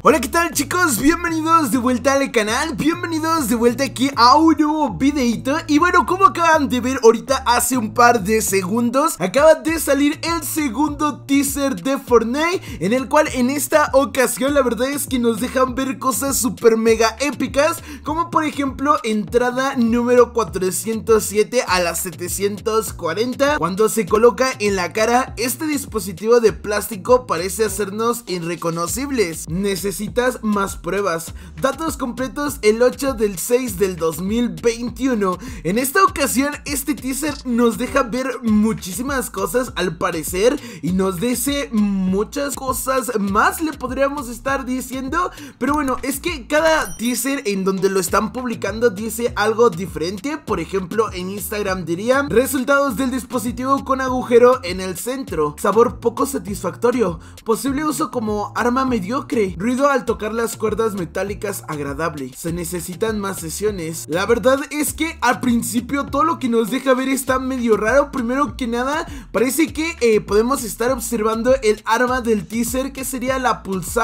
Hola, ¿qué tal, chicos? Bienvenidos de vuelta al canal, bienvenidos de vuelta aquí a un nuevo videito. Y bueno, como acaban de ver ahorita hace un par de segundos, acaba de salir el segundo teaser de Fortnite, en el cual en esta ocasión la verdad es que nos dejan ver cosas super mega épicas, como por ejemplo entrada número 407 a las 740. Cuando se coloca en la cara, este dispositivo de plástico parece hacernos irreconocibles. Necesitas más pruebas. Datos completos el 8 del 6 del 2021. En esta ocasión este teaser nos deja ver muchísimas cosas al parecer, y nos dice muchas cosas más, le podríamos estar diciendo. Pero bueno, es que cada teaser en donde lo están publicando dice algo diferente. Por ejemplo, en Instagram diría: resultados del dispositivo con agujero en el centro, sabor poco satisfactorio, posible uso como arma mediocre, ruido al tocar las cuerdas metálicas agradable, se necesitan más sesiones. La verdad es que al principio todo lo que nos deja ver está medio raro. Primero que nada, parece que podemos estar observando el arma del teaser, que sería la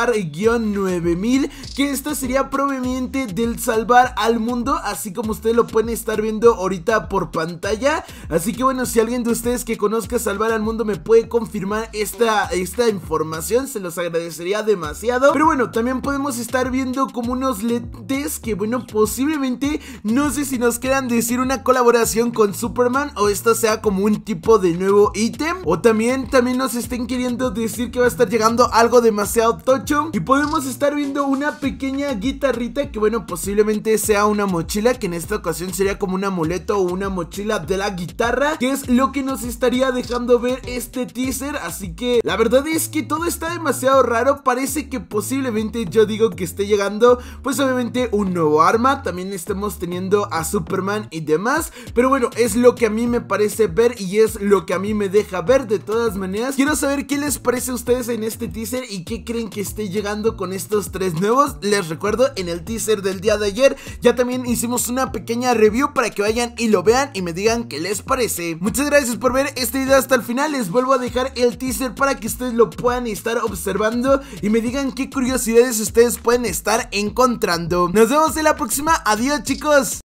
Pulsar-9000, que esta sería proveniente del salvar al mundo, así como ustedes lo pueden estar viendo ahorita por pantalla. Así que bueno, si alguien de ustedes que conozca salvar al mundo me puede confirmar esta información, se los agradecería demasiado. Pero bueno, también podemos estar viendo como unos lentes que, bueno, posiblemente, no sé si nos quieran decir una colaboración con Superman, o esto sea como un tipo de nuevo ítem, o también nos estén queriendo decir que va a estar llegando algo demasiado tocho. Y podemos estar viendo una pequeña guitarrita que, bueno, posiblemente sea una mochila, que en esta ocasión sería como un amuleto o una mochila de la guitarra, que es lo que nos estaría dejando ver este teaser. Así que la verdad es que todo está demasiado raro. Parece que posiblemente, yo digo, que esté llegando, pues obviamente, un nuevo arma. También estemos teniendo a Superman y demás. Pero bueno, es lo que a mí me parece ver y es lo que a mí me deja ver. De todas maneras, quiero saber qué les parece a ustedes en este teaser y qué creen que esté llegando con estos tres nuevos. Les recuerdo, en el teaser del día de ayer ya también hicimos una pequeña review para que vayan y lo vean y me digan qué les parece. Muchas gracias por ver este video hasta el final. Les vuelvo a dejar el teaser para que ustedes lo puedan estar observando y me digan qué curiosidades ustedes pueden estar encontrando. Nos vemos en la próxima. Adiós, chicos.